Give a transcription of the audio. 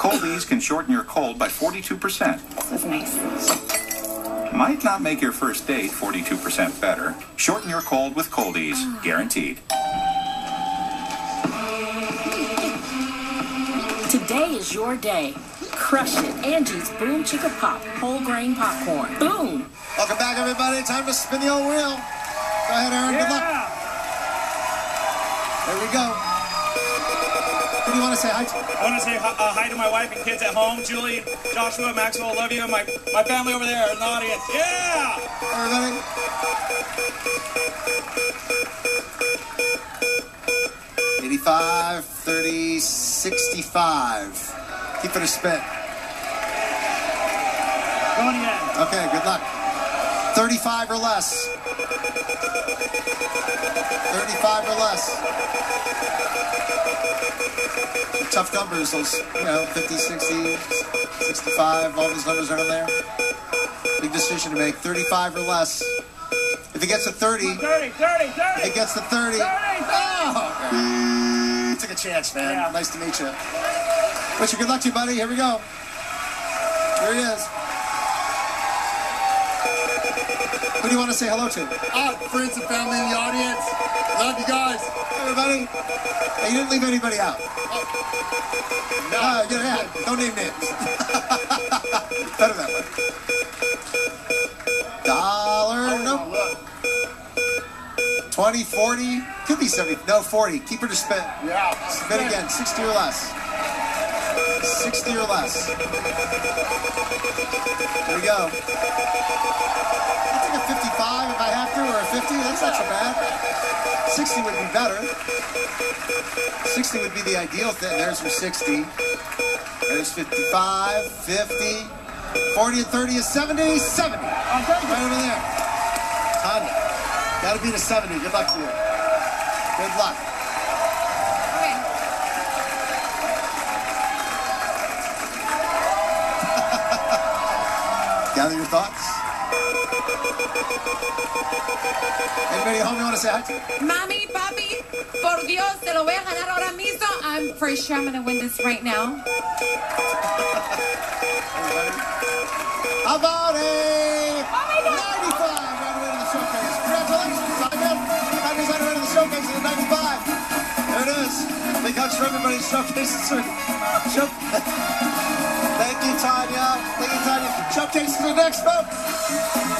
Coldies can shorten your cold by 42%. This is nice. Might not make your first date 42% better. Shorten your cold with Coldies. Guaranteed. Today is your day. Crush it. Angie's Boom Chicka Pop whole grain popcorn. Boom. Welcome back, everybody. Time to spin the old wheel. Go ahead, Aaron. Good luck. There we go. Who do you want to say hi to? I want to say hi to my wife and kids at home. Julie, Joshua, Maxwell, love you. My family over there in the audience. Yeah! Everybody. $85, $30, $65. Keep it a spin. Going again. Okay, good luck. 35 or less. 35 or less. Tough numbers, those, 50, 60, 65, all those numbers are in there. Big decision to make. 35 or less. If it gets to 30. 30. If it gets to 30. Oh! Okay. Took a chance, man. Yeah. Nice to meet you. Richard, good luck to you, buddy. Here we go. Here he is. Who do you want to say hello to? Friends and family in the audience. Love you guys. Hey, everybody. Hey, you didn't leave anybody out. No. Yeah. Don't name names. Better that way. $1. Nope. 20, 40. Could be 70. No, 40. Keep her to spin. Yeah. Spin again. 60 or less. 60 or less. Here we go. I'll take a 55 if I have to, or a 50. That's not so bad. 60 would be better. 60 would be the ideal thing. There's your 60. There's 55, 50, 40 and 30 is 70, 70. Right over there. Tanya, gotta beat a 70. Good luck to you. Good luck. Okay. Gather your thoughts. Anybody at home you want to say hi to? Mami, papi, por Dios, te lo voy a ganar ahora mismo. I'm pretty sure I'm going to win this right now. How about a 95 right away to the showcase? Congratulations, Tanya. Tanya's right away to the showcase of the 95. There it is. Big hugs for everybody. Showcase. Thank you, Tanya. Showcase is the next, folks.